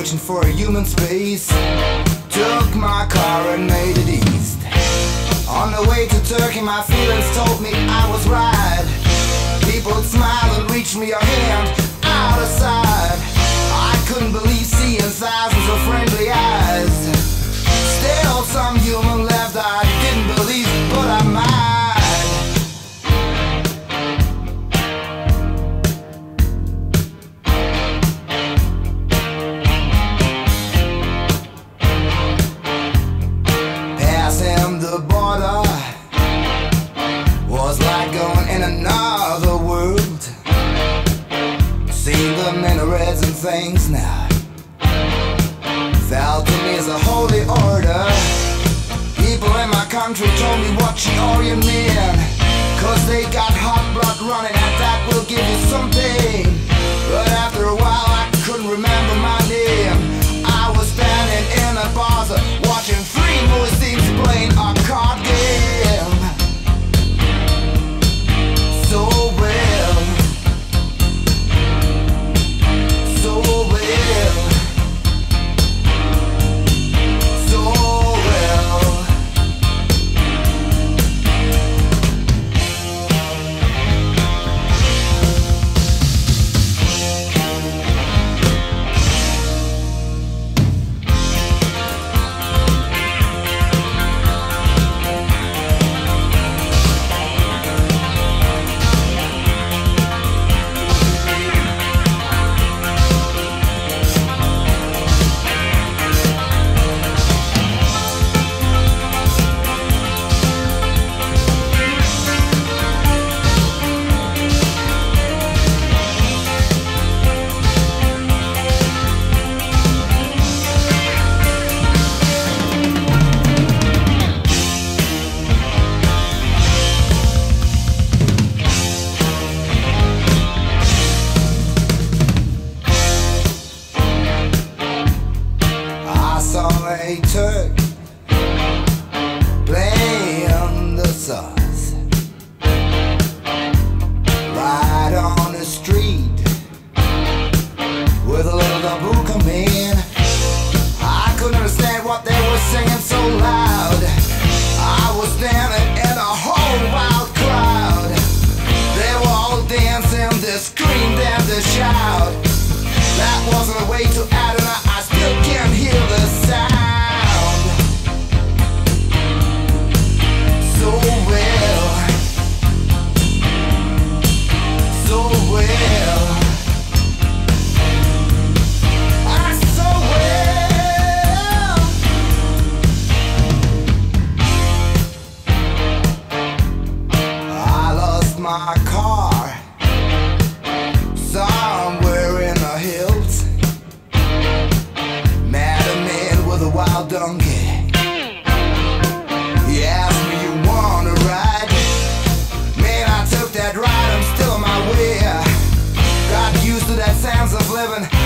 searching for a human space. Took my car and made it east. On the way to Turkey, my feelings told me I was right. People would smile and reach me a hand out of sight. I couldn't believe seeing thousands of friendly eyes. Still some human left I didn't believe, but I might. Passing the border was like going in another world. Seen the minarets and things now. Felt to me as a holy order. People in my country told me what the Orient mean, 'cause they got hot blood running and that will give you something. But after a while I couldn't remember my name. I was standing in a plaza watching 3 Muslims playing a card game. So well, so well, so well. A Turk playing the sauce right on the street with a little Dabuka man. I couldn't understand what they were singing so loud. I was standing in a whole wild crowd. They were all dancing, they screamed and they shout. That wasn't a way to add, and I still can't hear the sound. So well, so well, so well. I lost my car somewhere in the hills. Met a man with a wild donkey. He asked me, "You wanna ride?" Man, I took that ride, I'm still on my way. Got used to that sense of living